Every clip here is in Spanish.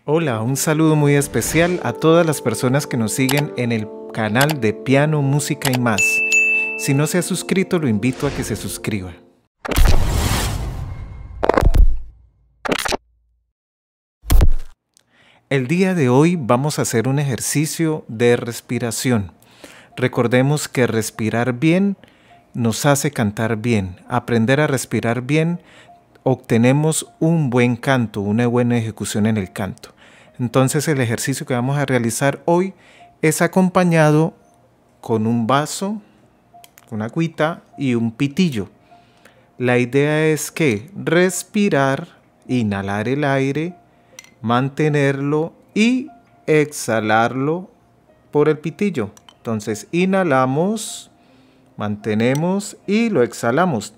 Hola, un saludo muy especial a todas las personas que nos siguen en el canal de Piano, Música y Más. Si no se ha suscrito, lo invito a que se suscriba. El día de hoy vamos a hacer un ejercicio de respiración. Recordemos que respirar bien nos hace cantar bien. Aprender a respirar bien, obtenemos un buen canto, una buena ejecución en el canto. Entonces el ejercicio que vamos a realizar hoy es acompañado con un vaso, una agüita y un pitillo. La idea es que respirar, inhalar el aire, mantenerlo y exhalarlo por el pitillo. Entonces inhalamos, mantenemos y lo exhalamos.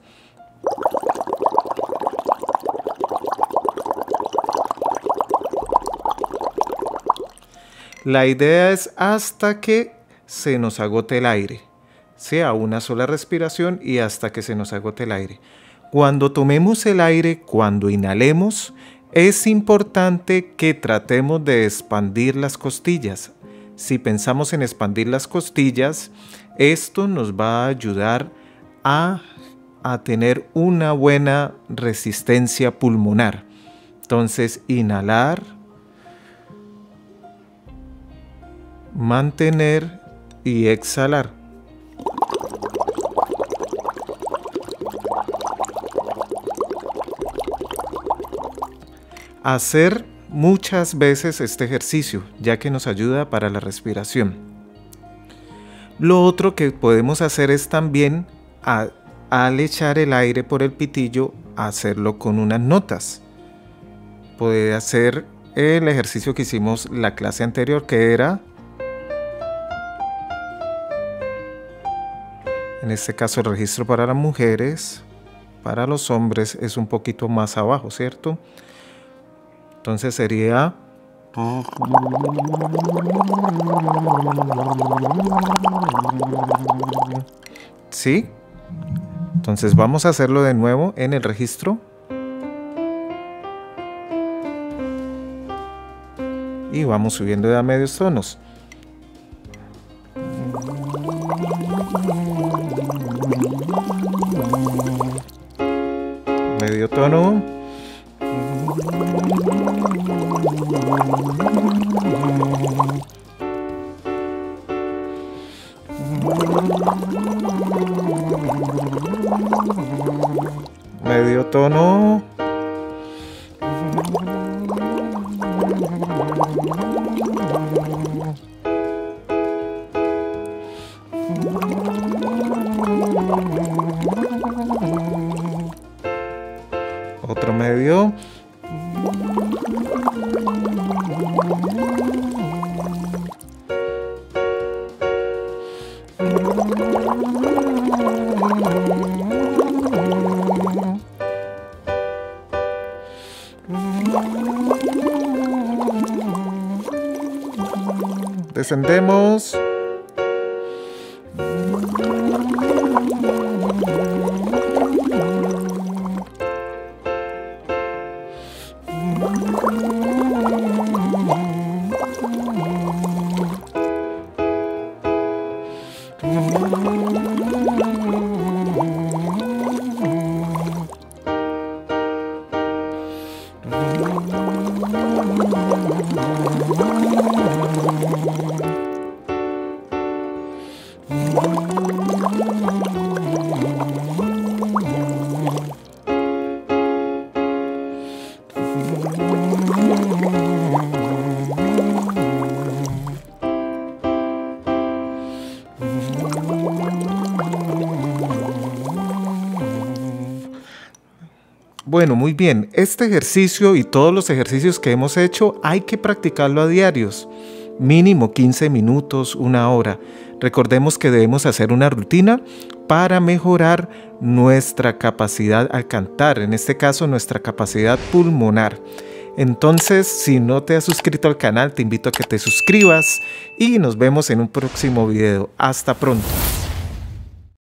La idea es hasta que se nos agote el aire, sea una sola respiración y hasta que se nos agote el aire. Cuando tomemos el aire, cuando inhalemos, es importante que tratemos de expandir las costillas. Si pensamos en expandir las costillas, esto nos va a ayudar a tener una buena resistencia pulmonar. Entonces, inhalar, mantener y exhalar. Hacer muchas veces este ejercicio, ya que nos ayuda para la respiración. Lo otro que podemos hacer es también, al echar el aire por el pitillo, hacerlo con unas notas. Puede hacer el ejercicio que hicimos la clase anterior, que era, en este caso, el registro para las mujeres. Para los hombres es un poquito más abajo, ¿cierto? Entonces sería... ¿Sí? Entonces vamos a hacerlo de nuevo en el registro. Y vamos subiendo de a medios tonos. Medio tono. Medio tono. Otro medio. Descendemos. Bueno, muy bien. Este ejercicio y todos los ejercicios que hemos hecho hay que practicarlo a diarios. Mínimo 15 minutos, una hora. Recordemos que debemos hacer una rutina para mejorar nuestra capacidad al cantar, en este caso nuestra capacidad pulmonar. Entonces, si no te has suscrito al canal, te invito a que te suscribas y nos vemos en un próximo video. Hasta pronto.